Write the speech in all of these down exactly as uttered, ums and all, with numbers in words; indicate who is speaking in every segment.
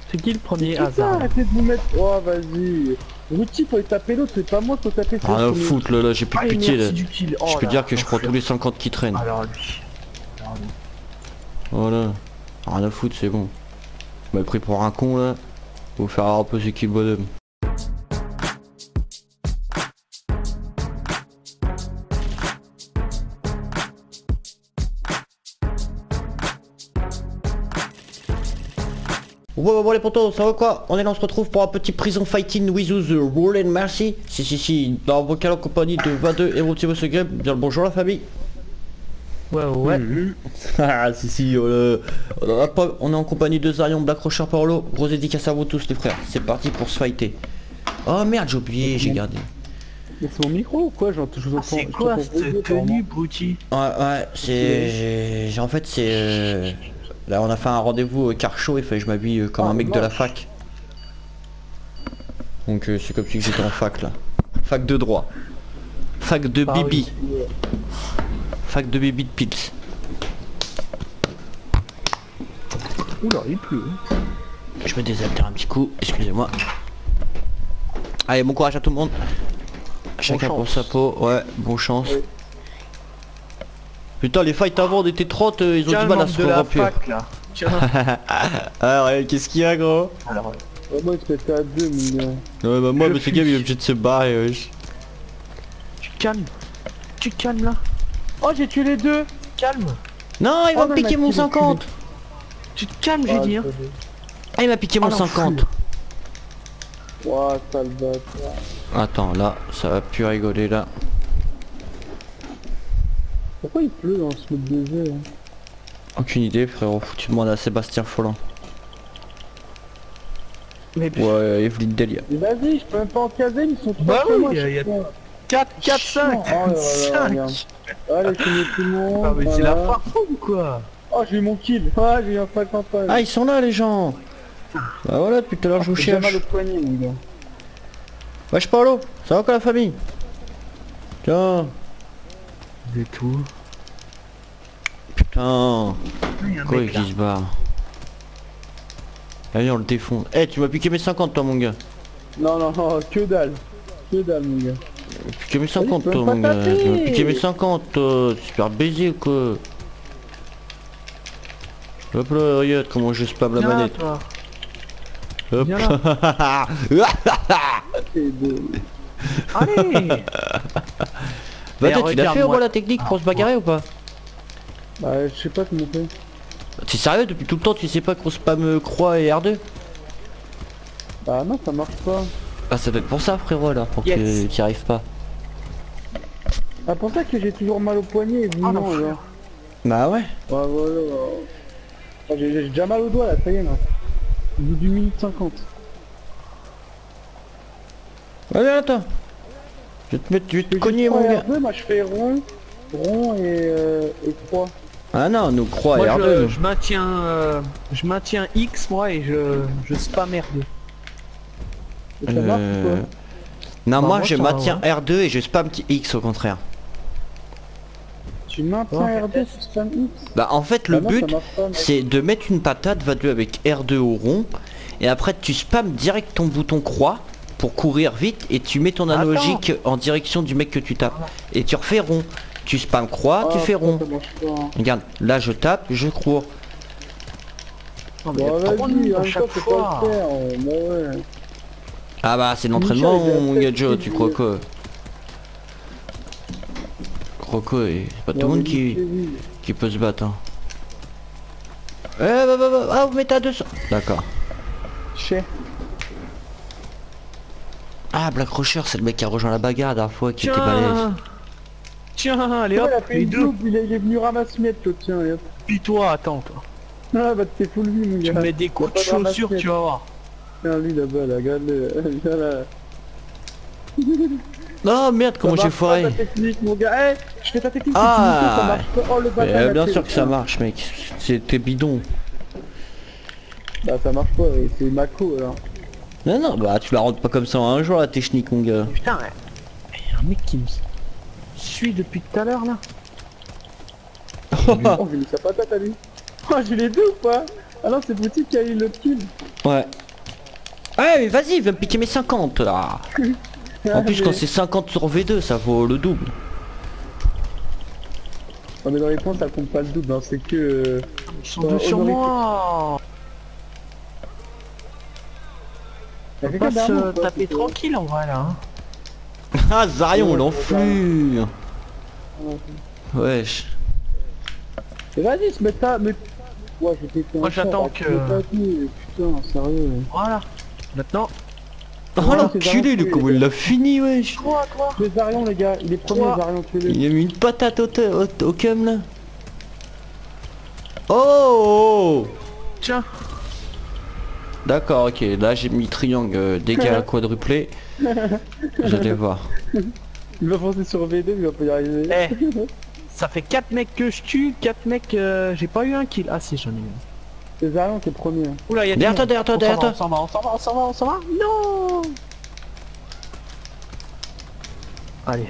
Speaker 1: C'est qui le premier
Speaker 2: Putain,
Speaker 1: hasard?
Speaker 2: arrêtez de vous mettre. Oh, vas-y. Ruti, faut taper l'autre, c'est pas moi, faut taper
Speaker 3: Rien à
Speaker 2: l'autre.
Speaker 3: foutre là, là j'ai plus de
Speaker 1: Ah, et
Speaker 3: pitié là.
Speaker 1: merci du kill. Oh
Speaker 3: Je peux
Speaker 1: là,
Speaker 3: dire que je prends
Speaker 1: l'enfer.
Speaker 3: tous les cinquante qui traînent.
Speaker 1: Alors lui. Alors lui.
Speaker 3: Voilà. Rien à foutre, c'est bon. Vous m'avez pris pour un con là. Faut faire un peu ce qu'il bonhomme. Ouais, ouais, bon les potos, ça va quoi? On est là, on se retrouve pour un petit prison fighting with the rule and mercy. Si, si, si, dans vocal en compagnie de vingt-deux héros de ce game. Bien le bonjour la famille.
Speaker 1: Ouais, ouais.
Speaker 3: Mmh. Ah, si, si, euh, on, a pas, on est en compagnie de Zarion, Black Rocher Paolo. Gros dédicace à vous tous les frères. C'est parti pour se fighter. Oh merde, j'ai oublié, j'ai gardé.
Speaker 2: Mais c'est mon micro ou quoi? Genre, je vous
Speaker 1: Ah,
Speaker 2: entends.
Speaker 1: c'est
Speaker 2: je
Speaker 1: quoi
Speaker 2: t'entends
Speaker 1: cette
Speaker 2: pas,
Speaker 1: tenue, Bouti?
Speaker 3: Ouais, ouais, c'est... j'ai- En fait, c'est... euh, Là, on a fait un rendez-vous au car show, il fallait que je m'habille euh, comme
Speaker 2: Ah,
Speaker 3: un mec de la
Speaker 2: moche.
Speaker 3: fac. Donc euh, c'est comme si j'étais en fac là. Fac de droit. Fac de
Speaker 1: Ah,
Speaker 3: bibi.
Speaker 1: oui.
Speaker 3: Fac de bibi de Pils.
Speaker 1: Oula, il pleut.
Speaker 3: Je me désaltère un petit coup, excusez-moi. Allez, bon courage à tout le monde. Chacun pour
Speaker 1: chance.
Speaker 3: sa peau, ouais, bon chance.
Speaker 2: Oui.
Speaker 3: Putain, les fights avant on était trente, euh, ils ont
Speaker 1: Tiens,
Speaker 3: du
Speaker 1: le
Speaker 3: mal à
Speaker 1: membre
Speaker 3: se
Speaker 1: de la
Speaker 3: corrompre.
Speaker 1: fac là. Tiens.
Speaker 3: Ah ouais, qu'est-ce qu'il y a gros?
Speaker 1: Alors,
Speaker 2: Ouais, moi, je mettais à deux, mon gars.
Speaker 3: Ouais bah moi,
Speaker 1: Je
Speaker 3: mais ce gars il est
Speaker 1: fuis.
Speaker 3: obligé de se barrer, wesh.
Speaker 1: tu te calmes. Tu te calmes là.
Speaker 2: Oh, j'ai tué les deux.
Speaker 1: Calme.
Speaker 3: Non, il
Speaker 2: Oh,
Speaker 3: va
Speaker 2: non,
Speaker 3: me piquer
Speaker 2: il m'a
Speaker 3: mon
Speaker 2: tué,
Speaker 3: cinquante.
Speaker 1: Tu te calmes, j'ai
Speaker 2: Ah,
Speaker 1: dit. Hein.
Speaker 2: ça
Speaker 3: Ah, il m'a piqué mon
Speaker 1: Oh, l'enflure.
Speaker 3: cinquante.
Speaker 2: fait- Ouah, sale bâtard.
Speaker 3: Attends, là, ça va plus rigoler là.
Speaker 2: Pourquoi il pleut dans ce mode de jeu hein?
Speaker 3: Aucune idée, frérot. Faut que tu demandes à Sébastien Folland.
Speaker 1: Mais
Speaker 3: Ouais, Evelyne Delia.
Speaker 2: Mais vas-y, je peux même pas en caser, ils sont trop
Speaker 1: Bah
Speaker 2: chez
Speaker 1: oui,
Speaker 2: moi,
Speaker 1: y a-
Speaker 2: je
Speaker 1: y a-
Speaker 2: suis con.
Speaker 1: quatre, quatre, cinq.
Speaker 2: Oh là là, regarde. Allez, c'est mieux tout le monde.
Speaker 1: Ah mais c'est la
Speaker 2: voilà.
Speaker 1: farce ou quoi?
Speaker 2: Oh, j'ai eu mon kill. Ah, j'ai eu un cinquante.
Speaker 3: Ah, ils sont là les gens. Bah voilà, depuis tout à l'heure je vous
Speaker 2: J'ai mal
Speaker 3: cherche.
Speaker 2: au poignet, mon gars.
Speaker 3: Wesh Paolo, ça va quoi la famille? Tiens.
Speaker 1: De tout.
Speaker 3: Putain.
Speaker 1: Il y a un
Speaker 3: Quoi
Speaker 1: mec, là.
Speaker 3: il se barre? Allez on le défonce. Eh tu m'as piqué mes cinquante toi mon gars.
Speaker 2: Non, non, non, que dalle. Que dalle, mon gars.
Speaker 3: Tu m'as piqué mes cinquante
Speaker 2: peux
Speaker 3: toi
Speaker 2: pas
Speaker 3: mon gars.
Speaker 2: taper.
Speaker 3: Tu m'as piqué mes cinquante toi. Super baiser ou quoi? Hop là, regarde comment je spam la
Speaker 1: Viens là,
Speaker 3: manette.
Speaker 1: toi.
Speaker 3: Hop
Speaker 1: Viens
Speaker 3: là.
Speaker 2: C'est de...
Speaker 3: Bah
Speaker 1: Allez.
Speaker 3: toi tu
Speaker 1: Mais
Speaker 3: l'as fait au
Speaker 1: regarde-moi.
Speaker 3: moins la technique pour se bagarrer ou pas?
Speaker 2: Bah, je sais pas comment faire.
Speaker 3: T'es sérieux depuis tout le temps tu sais pas qu'on spam euh, croix et R deux?
Speaker 2: Bah non, ça marche pas.
Speaker 3: Ah ça doit être pour ça frérot alors, pour
Speaker 1: Yes.
Speaker 3: que tu y arrives pas.
Speaker 2: Ah, pour ça que j'ai toujours mal au poignet et vous
Speaker 1: Ah,
Speaker 2: non,
Speaker 1: l'enfer.
Speaker 2: alors.
Speaker 3: Bah ouais.
Speaker 2: Ouais, voilà. Ah, j'ai j'ai déjà mal au doigt là, ça y est là. Au bout du minute cinquante.
Speaker 3: Ouais viens toi. Je vais te mettre, je vais te cogner mon gars.
Speaker 2: R deux, moi je fais rond, rond et, euh, et croix.
Speaker 3: Ah non, nous croix et
Speaker 1: Moi
Speaker 3: R deux.
Speaker 1: je,
Speaker 3: nous.
Speaker 1: je maintiens euh, je maintiens X moi et je, je spam R deux.
Speaker 2: Et ça marche ou
Speaker 3: Euh,
Speaker 2: quoi?
Speaker 3: Non
Speaker 1: Bah,
Speaker 3: moi
Speaker 1: moi,
Speaker 3: je
Speaker 1: ça va,
Speaker 3: maintiens R deux et je spam X au contraire.
Speaker 2: Tu maintiens
Speaker 1: Ouais,
Speaker 2: R deux sur spam X?
Speaker 3: Bah en fait le
Speaker 2: Bah non, ça
Speaker 3: but
Speaker 2: marche pas, mec.
Speaker 3: c'est de mettre une patate va deux avec R deux au rond et après tu spams direct ton bouton croix pour courir vite et tu mets ton
Speaker 1: Attends.
Speaker 3: analogique en direction du mec que tu tapes et tu refais rond. Tu spams croix, tu
Speaker 2: Ah,
Speaker 3: fais
Speaker 2: putain,
Speaker 3: rond.
Speaker 2: ça marche pas.
Speaker 3: Regarde, là je tape, je cours.
Speaker 1: Non, mais y a
Speaker 2: Bon,
Speaker 1: trop de
Speaker 2: vas-y,
Speaker 1: monde
Speaker 2: en
Speaker 1: à
Speaker 2: même temps,
Speaker 1: chaque
Speaker 2: c'est
Speaker 1: fois.
Speaker 2: pas le faire. euh, Bah ouais.
Speaker 3: Ah bah c'est de l'entraînement
Speaker 2: Michel, il a
Speaker 3: mon
Speaker 2: peut-être
Speaker 3: gadget,
Speaker 2: fait
Speaker 3: tu
Speaker 2: du-
Speaker 3: crois quoi? Crois quoi, et c'est pas tout le
Speaker 2: Non,
Speaker 3: monde
Speaker 2: mais
Speaker 3: qui,
Speaker 2: Michel, oui.
Speaker 3: qui peut se battre hein. Eh bah bah bah, ah vous mettez à deux cents. D'accord.
Speaker 2: Chais.
Speaker 3: Ah Black Rocher c'est le mec qui a rejoint la bagarre la dernière fois qui était balèze.
Speaker 1: Tiens Tiens, allez hop,
Speaker 2: il a fait
Speaker 1: les
Speaker 2: une
Speaker 1: deux.
Speaker 2: double, il est, il est venu ramasser miette, l'autre, tiens, allez hop.
Speaker 1: Puis toi, attends toi.
Speaker 2: Ah bah t'es full vie, mon
Speaker 1: Tu
Speaker 2: gars.
Speaker 1: me mets des coups de
Speaker 2: Y a pas de
Speaker 1: chaussure,
Speaker 2: ramasse-miette.
Speaker 1: tu vas voir.
Speaker 2: Tiens, lui là-bas, là, regarde-le. Viens là.
Speaker 3: Oh merde comment
Speaker 2: Ça
Speaker 3: j'ai
Speaker 2: marche pas,
Speaker 3: foiré.
Speaker 2: ta technique, mon gars. Eh, je fais ta technique,
Speaker 3: Ah.
Speaker 2: c'est fini, ça marche pas. Oh, le
Speaker 3: Mais,
Speaker 2: bâtard,
Speaker 3: euh,
Speaker 2: il a
Speaker 3: bien
Speaker 2: fait
Speaker 3: sûr
Speaker 2: le
Speaker 3: que ça
Speaker 2: coup.
Speaker 3: marche mec, c'était bidon.
Speaker 2: Bah ça marche pas, ouais, c'est Mako alors.
Speaker 3: Non non bah tu la rentres pas comme ça en un jour la technique mon gars.
Speaker 1: Putain, ouais. Y a un mec qui me suit depuis tout à l'heure là.
Speaker 2: Oh, j'ai mis sa patate à lui. Oh, j'ai les deux ou pas? Ah non, c'est Boutique qui a eu le kill.
Speaker 3: Ouais. Ouais mais vas-y, viens me piquer mes cinquante là. En plus quand c'est cinquante sur V deux, ça vaut le double.
Speaker 2: On est dans les points, ça compte pas le double, hein. C'est que... Euh...
Speaker 1: Ils sont deux sur moi. On va pas se taper tranquille en vrai là. Hein.
Speaker 3: Ah Zarion l'enflure. Wesh.
Speaker 2: Et vas-y, se mettre à... Mais... Ouais, j'étais...
Speaker 1: Moi j'attends que...
Speaker 2: Putain, sérieux.
Speaker 1: Voilà. Maintenant...
Speaker 3: Oh l'enculé, le comment il l'a fini wesh.
Speaker 1: Toi, toi.
Speaker 2: Le Zarion les gars, il est premier Zarion tué.
Speaker 3: Il a mis une patate au, au, au cum là. Oh, oh.
Speaker 1: Tiens.
Speaker 3: D'accord, ok, là j'ai mis triangle euh, dégâts quadruplé. Vous allez voir.
Speaker 2: Il va foncer sur V deux, il va pas y arriver.
Speaker 1: Eh, ça fait quatre mecs que je tue, quatre mecs, euh, j'ai pas eu un kill. Ah si, j'en ai eu un.
Speaker 2: C'est Zarion qui est premier.
Speaker 1: Oula, y'a
Speaker 3: derrière toi, derrière toi, derrière toi.
Speaker 1: On s'en va, on s'en va, on s'en va, on s'en va. Non. Allez.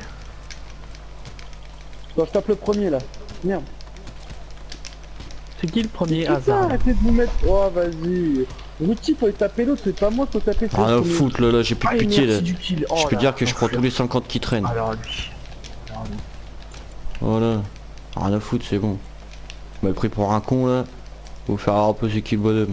Speaker 2: Bon, je tape le premier là. Merde.
Speaker 1: C'est qui le premier
Speaker 2: Putain,
Speaker 1: hasard?
Speaker 2: arrêtez de vous mettre... Oh, vas-y. Routi, faut taper l'autre, c'est pas moi, faut taper
Speaker 3: Ah le foot là, là j'ai plus de
Speaker 1: Ah,
Speaker 3: pitié là.
Speaker 1: merci du kill. Oh,
Speaker 3: Je peux
Speaker 1: là,
Speaker 3: dire que je prends
Speaker 1: l'enfer.
Speaker 3: tous les cinquante qui traînent.
Speaker 1: Alors lui. Alors lui.
Speaker 3: Voilà. Rien à foutre, c'est bon. Vous m'avez pris pour un con là. Vous faire un peu ce kill bonhomme.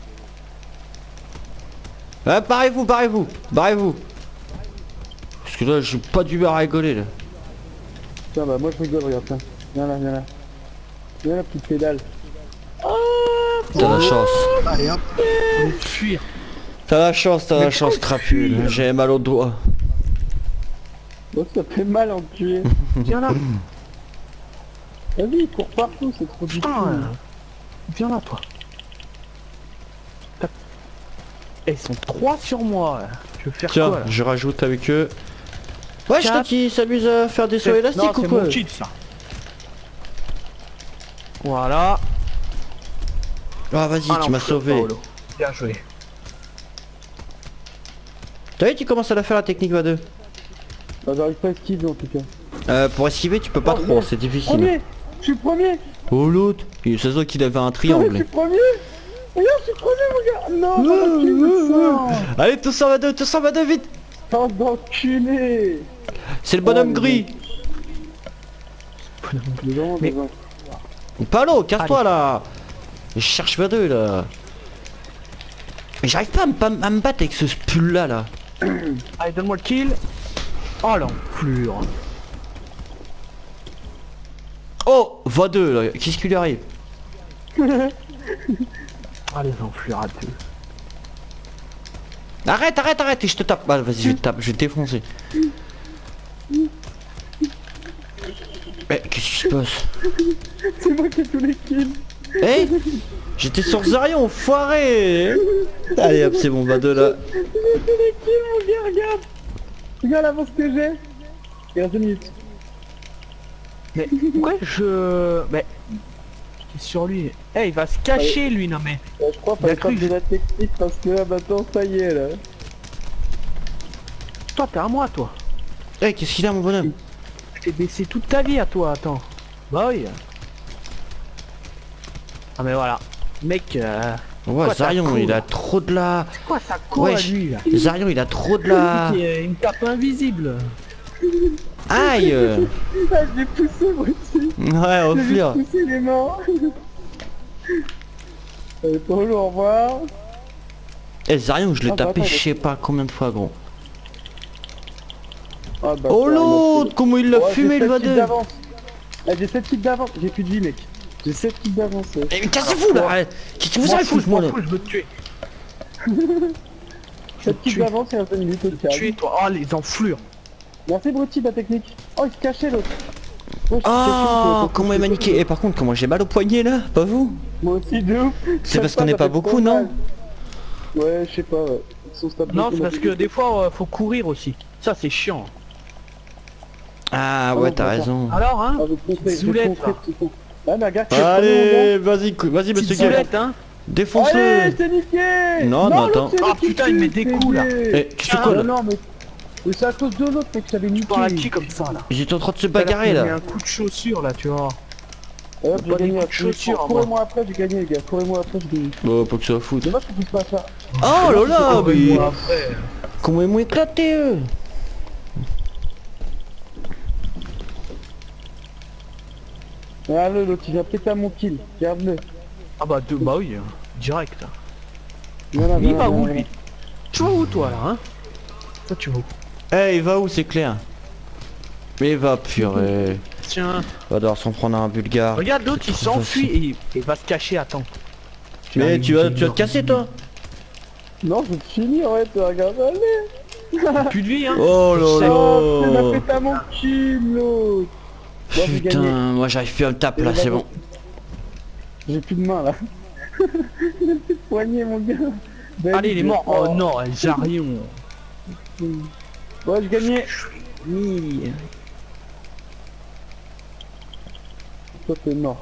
Speaker 3: Ah, barrez-vous, barrez-vous, barrez-vous. Parce que là j'ai pas d'humeur à rigoler là.
Speaker 2: Tiens, bah moi je rigole, regarde ça. Viens là, viens là. Viens là, petite pédale.
Speaker 3: T'as la chance.
Speaker 1: Allez hop. On va fuir.
Speaker 3: T'as la chance, t'as la chance, crapule. J'ai mal au doigt.
Speaker 2: Oh, ça fait mal en tuer.
Speaker 1: Viens là.
Speaker 2: Vas-y, il court partout, c'est trop difficile.
Speaker 1: Putain. euh, Viens là toi. Tape. Eh, ils sont trois sur moi. Je vais faire
Speaker 3: Tiens,
Speaker 1: quoi là?
Speaker 3: je rajoute avec eux. Ouais, je
Speaker 1: Quatre.
Speaker 3: crois qu'ils s'amusent à faire des sauts
Speaker 1: Non,
Speaker 3: élastiques ou
Speaker 1: c'est
Speaker 3: quoi?
Speaker 1: mon cheat ça. Voilà.
Speaker 3: Ah vas-y,
Speaker 1: Ah,
Speaker 3: tu m'as
Speaker 1: l'enfer,
Speaker 3: sauvé.
Speaker 1: Paolo. Bien joué.
Speaker 3: T'as vu, tu commences à la faire la technique V deux.
Speaker 2: Bah, j'arrive pas à esquiver en tout cas.
Speaker 3: Euh, pour esquiver, tu peux pas
Speaker 2: Oh,
Speaker 3: trop,
Speaker 2: yes.
Speaker 3: c'est difficile.
Speaker 2: Premier. Je suis premier.
Speaker 3: Oh l'autre, il se voit qu'il avait un
Speaker 2: Je
Speaker 3: triangle.
Speaker 2: suis premier. Regarde, je suis premier mon gars. Non, t'as pas kill ça.
Speaker 3: Allez, tous en V deux, tous en V deux, vite.
Speaker 2: Bande d'enculé.
Speaker 3: C'est le bonhomme
Speaker 2: Oh,
Speaker 3: gris.
Speaker 2: Devant,
Speaker 1: Mais-
Speaker 2: devant.
Speaker 3: Palo, casse-toi là. Je cherche V deux là. Mais j'arrive pas à me, pas à me battre avec ce pull là là.
Speaker 1: Allez, donne-moi le kill. Oh l'enflure.
Speaker 3: Oh, V deux là, qu'est-ce qui lui arrive?
Speaker 1: Ah les enflures à deux.
Speaker 3: Arrête, arrête, arrête, et je te tape. Ah, vas-y, je te tape, je vais te défoncer. Eh, qu'est-ce qui se passe?
Speaker 2: C'est moi qui ai tous les kills.
Speaker 3: Eh, j'étais sur Zarion, foiré. Allez hop, c'est bon, V deux là.
Speaker 2: J'ai tous les kills mon gars, regarde. Regarde l'avance que j'ai. Il reste deux minutes.
Speaker 1: Mais pourquoi je... Mais... J'étais sur lui. Eh, il va se cacher lui, non mais...
Speaker 2: Ouais, je crois
Speaker 1: Il a
Speaker 2: pas
Speaker 1: cru
Speaker 2: de la technique parce que là maintenant ça y est là.
Speaker 1: Toi, t'es à moi, toi.
Speaker 3: Eh, qu'est-ce qu'il a mon bonhomme?
Speaker 1: Je t'ai baissé toute ta vie à toi, attends. Bah oui. Ah mais voilà. Mec, euh...
Speaker 3: Ouais,
Speaker 1: quoi,
Speaker 3: Zarion,
Speaker 1: t'as
Speaker 3: il
Speaker 1: cool
Speaker 3: a trop de la...
Speaker 1: c'est quoi ça court à
Speaker 3: Wesh,
Speaker 1: lui là?
Speaker 3: Zarion, il a trop de la...
Speaker 1: Il est une tape invisible.
Speaker 3: Aïe.
Speaker 2: Ah, je l'ai poussé moi aussi.
Speaker 3: Ouais, au
Speaker 2: Je l'ai
Speaker 3: fleur.
Speaker 2: poussé les mains. Allez Paolo, au revoir.
Speaker 3: Eh, Zarion, je l'ai
Speaker 2: Ah, bah,
Speaker 3: tapé
Speaker 2: attends,
Speaker 3: je sais pas combien de fois, gros.
Speaker 2: Ah, bah,
Speaker 3: Oh
Speaker 2: ça,
Speaker 3: l'autre, comment il l'a
Speaker 2: ouais,
Speaker 3: fumé
Speaker 2: j'ai
Speaker 3: le
Speaker 2: sept
Speaker 3: V
Speaker 2: kills
Speaker 3: deux.
Speaker 2: d'avance. Ah, j'ai sept kills d'avance, j'ai plus de vie mec. J'ai sept kills d'avance. ouais.
Speaker 3: Eh, mais cassez-vous là. Arrête. Qu'est-ce que vous
Speaker 1: M'en
Speaker 3: avez
Speaker 1: fous,
Speaker 3: foutu moi
Speaker 1: m'en
Speaker 3: là?
Speaker 1: fous, je veux te tuer.
Speaker 2: sept kills
Speaker 1: tuer.
Speaker 2: d'avance, il reste deux minutes au calme.
Speaker 1: Tuer toi. Oh les enflures.
Speaker 2: Merci Brutti de la technique. Oh, il se cachait l'autre. Oh, je suis caché,
Speaker 3: Oh,
Speaker 2: je-
Speaker 3: comment il m'a niqué. Et par contre, comment j'ai mal au poignet là? Pas vous?
Speaker 2: Moi aussi de ouf.
Speaker 3: C'est parce
Speaker 2: Ça,
Speaker 3: qu'on n'est
Speaker 2: ça
Speaker 3: pas
Speaker 2: fait
Speaker 3: beaucoup,
Speaker 2: trop
Speaker 3: non?
Speaker 2: mal. Ouais, je sais pas, ouais. Ils sont stable
Speaker 1: Non,
Speaker 2: beaucoup,
Speaker 1: c'est parce
Speaker 2: moi,
Speaker 1: que
Speaker 2: j'ai-
Speaker 1: des fois, euh, faut courir aussi. Ça, c'est chiant.
Speaker 3: Ah
Speaker 2: non,
Speaker 3: ouais, t'as
Speaker 2: pas
Speaker 3: raison.
Speaker 1: Alors, hein?
Speaker 2: Ah, je vais te montrer, je vais te
Speaker 1: Zoulette,
Speaker 2: montrer,
Speaker 1: là.
Speaker 2: petit con. Ah, mais regarde, c'est le premier,
Speaker 3: Allez, vas-y, cou- vas-y,
Speaker 1: Petite
Speaker 3: monsieur Gay.
Speaker 1: zoulette, hein?
Speaker 2: mon gars. Allez,
Speaker 3: Défonce-le.
Speaker 2: c'est niqué.
Speaker 3: Non, non, attends.
Speaker 2: l'autre, c'est
Speaker 1: Ah,
Speaker 2: niqué,
Speaker 1: putain, il met des
Speaker 2: c'est
Speaker 1: coups, là.
Speaker 2: niqué.
Speaker 3: Eh, tu fais
Speaker 1: Ah,
Speaker 3: quoi
Speaker 2: Non,
Speaker 3: là?
Speaker 2: non, mais... mais c'est à cause de l'autre, mec, que j'avais niqué.
Speaker 1: Par la qui comme ça, là.
Speaker 3: Ils étaient en train de se
Speaker 1: Tout à l'heure,
Speaker 3: bagarrer
Speaker 1: il met
Speaker 3: là.
Speaker 1: un coup de chaussure, là, tu vois.
Speaker 2: Hop, j'ai
Speaker 1: Pas des
Speaker 2: gagné.
Speaker 1: coups de chaussures, moi.
Speaker 2: Courez-moi après, j'ai gagné les gars. Courez-moi après, j'ai gagné.
Speaker 3: Bon, faut que ça fout.
Speaker 2: Dommage qu'on puisse pas ça.
Speaker 3: Oh là là,
Speaker 1: Ouais,
Speaker 3: mais...
Speaker 1: moi, après.
Speaker 3: Comment ils m'ont éclaté eux.
Speaker 2: Regarde-le, l'autre il vient péter à mon kill. Regarde-le.
Speaker 1: Ah bah, de, bah oui, hein. Direct.
Speaker 2: Viens là,
Speaker 1: Il
Speaker 2: viens là,
Speaker 1: va
Speaker 2: viens
Speaker 1: où
Speaker 2: là,
Speaker 1: lui? Tu vas où toi là hein? Toi tu vas où?
Speaker 3: Eh, il va où, c'est clair? Mais il va, purée.
Speaker 1: Tiens,
Speaker 3: Va devoir s'en prendre un bulgare.
Speaker 1: regarde l'autre il s'enfuit et il- il va se cacher, attends.
Speaker 3: Mais tu vas, tu vas te casser toi?
Speaker 2: Non, je vais te finir, ouais, toi, regarde, allez.
Speaker 1: Plus de vie hein.
Speaker 3: Oh
Speaker 1: Je sais.
Speaker 3: là
Speaker 2: Oh, il
Speaker 3: là.
Speaker 2: m'a pété à mon kill, l'autre. Bon, j'ai
Speaker 3: Putain,
Speaker 2: gagné.
Speaker 3: moi j'arrive plus à me taper là, c'est bon.
Speaker 2: J'ai plus de main là. J'ai plus de poignet, mon gars. Ben,
Speaker 1: Allez il est mort. Oh non, Jarion.
Speaker 2: Ouais, j'ai gagné.
Speaker 1: Oui.
Speaker 2: Toi, t'es mort.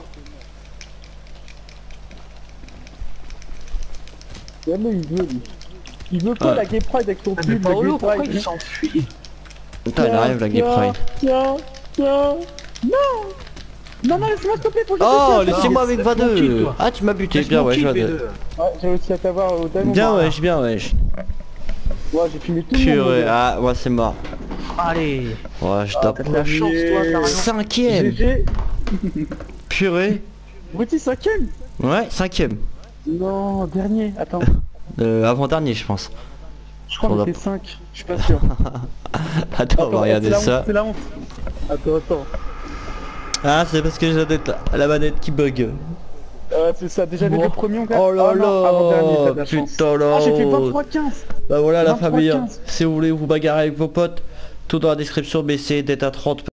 Speaker 2: Regarde-le, il veut, lui. Il veut pas
Speaker 3: Ouais.
Speaker 2: la Gay Pride avec son
Speaker 1: Ah, mais
Speaker 2: pub, la
Speaker 1: Paolo,
Speaker 2: Gay
Speaker 1: pourquoi
Speaker 2: Pride.
Speaker 1: il s'enfuit?
Speaker 3: Putain, il arrive la Gay Pride.
Speaker 2: Tiens, tiens. Non. Non, non, laisse-moi stopper pour que je
Speaker 3: Oh,
Speaker 2: te fasse.
Speaker 3: laissez-moi avec
Speaker 1: laisse-moi kill,
Speaker 3: Vadeux.
Speaker 1: toi.
Speaker 3: Ah, tu m'as buté,
Speaker 1: Laisse
Speaker 3: bien
Speaker 1: mon
Speaker 3: ouais,
Speaker 1: kill,
Speaker 3: je
Speaker 1: B
Speaker 3: vois.
Speaker 1: deux.
Speaker 2: Ouais, j'ai réussi à t'avoir au diamond.
Speaker 3: Bien wesh, bien wesh.
Speaker 2: Ouais, j'ai fumé tout le monde.
Speaker 3: Purée,
Speaker 2: mon gars.
Speaker 3: ah, ouais, c'est mort.
Speaker 1: Allez.
Speaker 3: Ouais, je
Speaker 2: Ah,
Speaker 3: tape.
Speaker 1: T'as de la chance toi, Jarion.
Speaker 3: Cinquième.
Speaker 2: G G.
Speaker 3: Purée.
Speaker 2: Bruti cinquième.
Speaker 3: Ouais, cinquième.
Speaker 2: Non, dernier. Attends.
Speaker 3: Euh, avant-dernier, je pense.
Speaker 2: Je crois
Speaker 3: On
Speaker 2: qu'on
Speaker 3: a-
Speaker 2: était cinq. Je suis pas sûr.
Speaker 3: Attends, on va regarder
Speaker 2: c'est la
Speaker 3: ça.
Speaker 2: honte, c'est la honte. Attends, attends.
Speaker 3: Ah, c'est parce que j'ai la manette- la manette qui bug.
Speaker 2: Ouais, c'est ça. Déjà les
Speaker 1: Bon.
Speaker 2: deux premiers on gagne.
Speaker 3: Oh là
Speaker 2: Ah non, avant-dernier, t'as de
Speaker 3: là.
Speaker 2: la chance.
Speaker 3: Putain là.
Speaker 2: Ah, j'ai fait vingt-trois quinze.
Speaker 3: Bah voilà la
Speaker 2: vingt-trois
Speaker 3: famille.
Speaker 2: quinze.
Speaker 3: Si vous voulez vous bagarrer avec vos potes, tout dans la description, mais essayez d'être à trente.